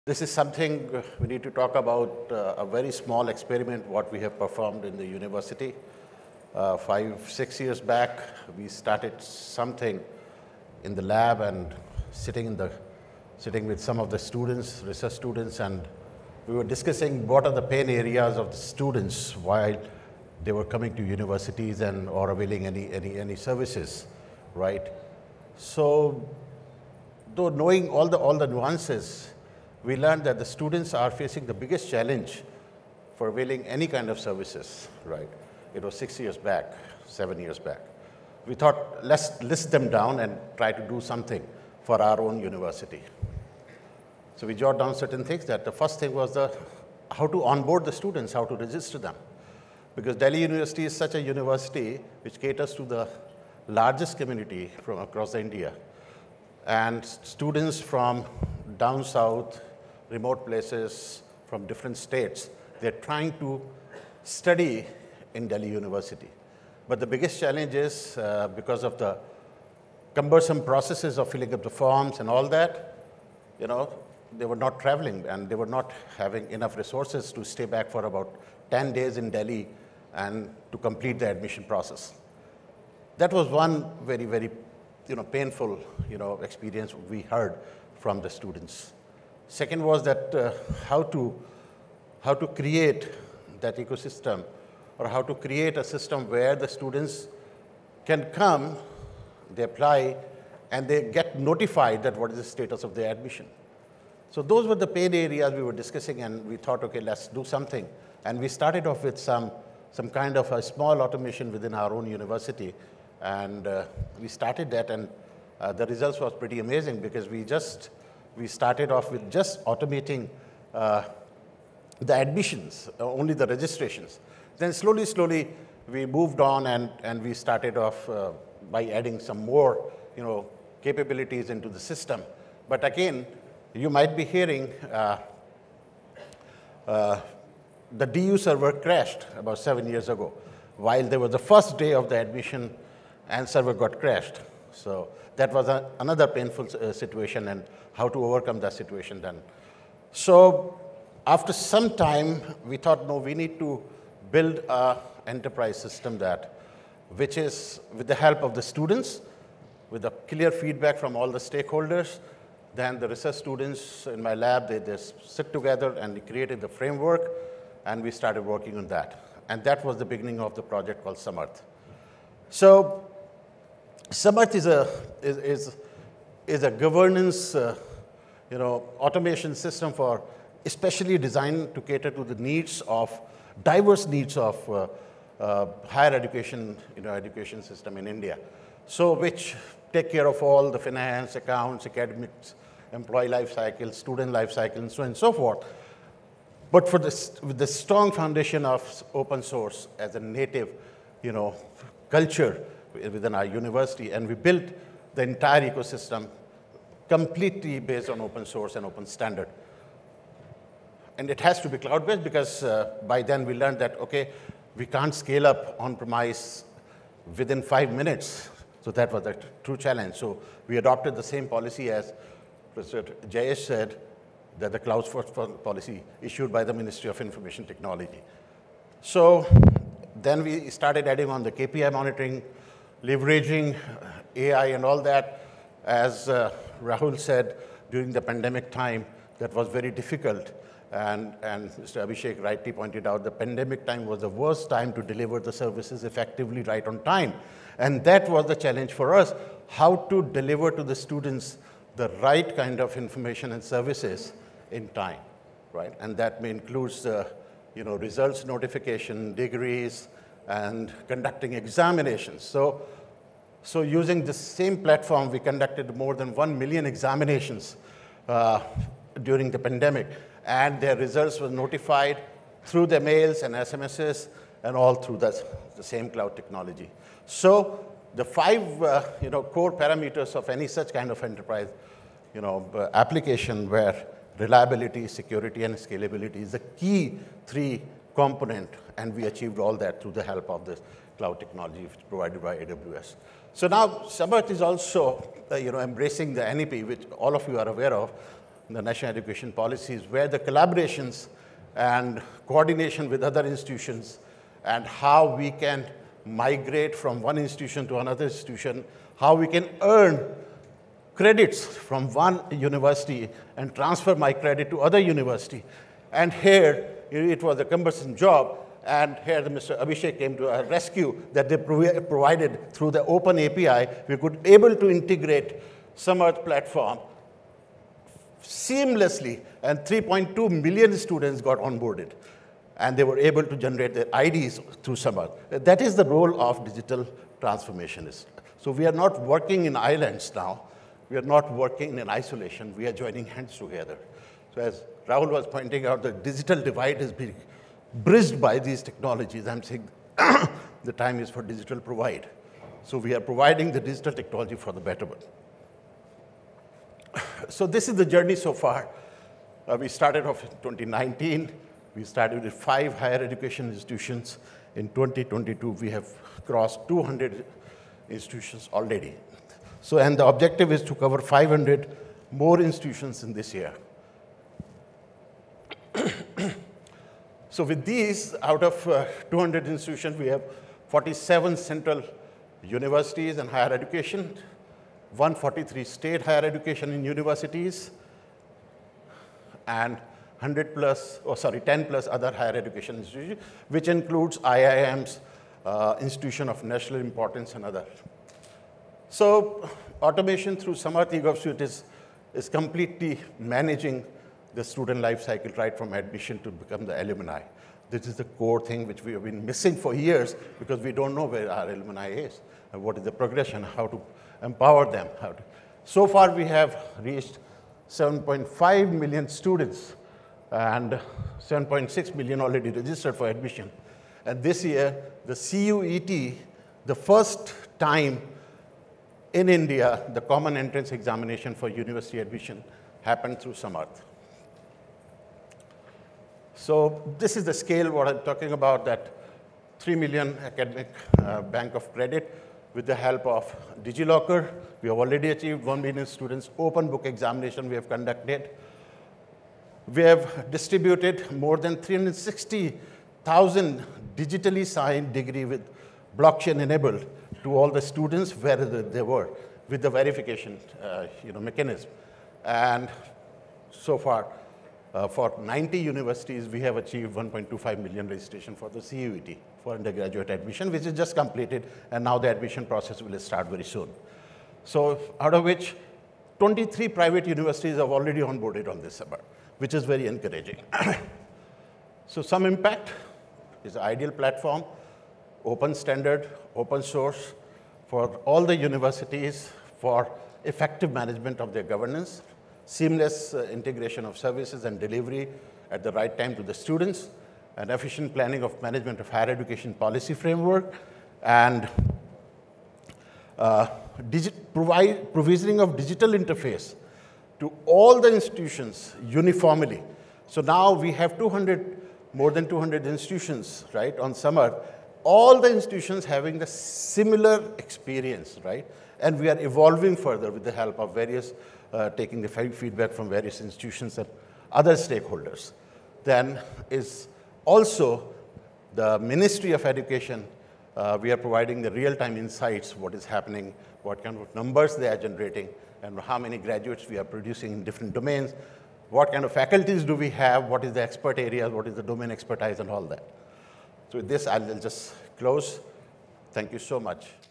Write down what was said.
This is something we need to talk about, a very small experiment what we have performed in the university. 5-6 years back, we started something in the lab and sitting with some of the students, research students, and we were discussing what are the pain areas of the students while they were coming to universities and or availing any services, right? So, though knowing all the nuances, we learned that the students are facing the biggest challenge for availing any kind of services, right? It was 6 years back, 7 years back. We thought, let's list them down and try to do something for our own university. So we jot down certain things. That the first thing was how to onboard the students, how to register them. Because Delhi University is such a university which caters to the largest community from across India. And students from down south, remote places, from different states, they're trying to study in Delhi University. But the biggest challenge is because of the cumbersome processes of filling up the forms and all that, they were not traveling and they were not having enough resources to stay back for about 10 days in Delhi and to complete the admission process. That was one very, very painful experience we heard from the students. Second was that how to create that ecosystem, or how to create a system where the students can come, they apply, and they get notified that what is the status of their admission. So those were the pain areas we were discussing, and we thought, okay, let's do something. And we started off with some kind of a small automation within our own university, and we started that, and the results was pretty amazing because we started off with just automating the admissions, only the registrations. Then slowly, we moved on and we started off by adding some more, capabilities into the system. But again, you might be hearing the DU server crashed about 7 years ago, while there was the first day of the admission and server got crashed. So that was another painful situation, and how to overcome that situation then. So after some time, we thought, no, we need to build an enterprise system which is with the help of the students, with the clear feedback from all the stakeholders. Then the research students in my lab, they sit together and they created the framework, and we started working on that. And that was the beginning of the project called Samarth. So Samarth is a governance, automation system for especially designed to cater to the needs of diverse needs of higher education, education system in India. So which take care of all the finance, accounts, academics, employee life cycle, student life cycle, and so on and so forth. But with the strong foundation of open source as a native, culture within our university, and we built the entire ecosystem completely based on open source and open standard. And it has to be cloud-based because by then we learned that, okay, we can't scale up on-premise within 5 minutes. So that was a true challenge. So we adopted the same policy as Professor Jayesh said, that the cloud first policy issued by the Ministry of Information Technology. So then we started adding on the KPI monitoring, leveraging AI and all that. As Rahul said, during the pandemic time, that was very difficult. And Mr. Abhishek rightly pointed out, the pandemic time was the worst time to deliver the services effectively right on time. And that was the challenge for us, how to deliver to the students the right kind of information and services in time, right? And that includes results notification, degrees, and conducting examinations. So using the same platform, we conducted more than 1 million examinations during the pandemic. And their results were notified through the mails and SMSs and all through the same cloud technology. So the 5 core parameters of any such kind of enterprise application where reliability, security, and scalability is the key 3 component, and we achieved all that through the help of the cloud technology provided by AWS. So now Samarth is also embracing the NEP, which all of you are aware of, the national education policies, where the collaborations and coordination with other institutions and how we can migrate from one institution to another institution, how we can earn credits from one university and transfer my credit to other university. And here, it was a cumbersome job, and here Mr. Abhishek came to our rescue that they provided through the open API. We could able to integrate Samarth platform seamlessly, and 3.2 million students got onboarded, and they were able to generate their IDs through Samarth. That is the role of digital transformationists. So we are not working in islands now. We are not working in isolation. We are joining hands together. So as Rahul was pointing out, the digital divide is being bridged by these technologies. I'm saying the time is for digital provide. So we are providing the digital technology for the betterment. So this is the journey so far. We started off in 2019. We started with 5 higher education institutions. In 2022, we have crossed 200 institutions already. So, and the objective is to cover 500 more institutions in this year. So with these, out of 200 institutions, we have 47 central universities and higher education, 143 state higher education in universities, and 10 plus other higher education institutions, which includes IIMs, institution of national importance, and others. So automation through Samarth eGov Suite is completely managing the student life cycle right from admission to become the alumni. This is the core thing which we have been missing for years because we don't know where our alumni is and what is the progression, how to empower them. So far we have reached 7.5 million students and 7.6 million already registered for admission. And this year, the CUET, the first time in India, the common entrance examination for university admission happened through Samarth. So this is the scale what I'm talking about, that 3 million academic bank of credit with the help of DigiLocker. We have already achieved 1 million students. Open book examination we have conducted. We have distributed more than 360,000 digitally signed degree with blockchain enabled to all the students wherever they were with the verification mechanism. And so far, for 90 universities, we have achieved 1.25 million registration for the CUET, for undergraduate admission, which is just completed, and now the admission process will start very soon. So out of which, 23 private universities have already onboarded on this summer, which is very encouraging. So some impact is the ideal platform, open standard, open source for all the universities for effective management of their governance, seamless integration of services and delivery at the right time to the students, and efficient planning of management of higher education policy framework, and provisioning of digital interface to all the institutions uniformly. So now we have more than 200 institutions, right, on Samarth. All the institutions having the similar experience, right? And we are evolving further with the help of various, taking the feedback from various institutions and other stakeholders. Then is also the Ministry of Education. We are providing the real-time insights, what is happening, what kind of numbers they are generating, and how many graduates we are producing in different domains, what kind of faculties do we have, what is the expert areas, what is the domain expertise, and all that. So with this, I'll just close. Thank you so much.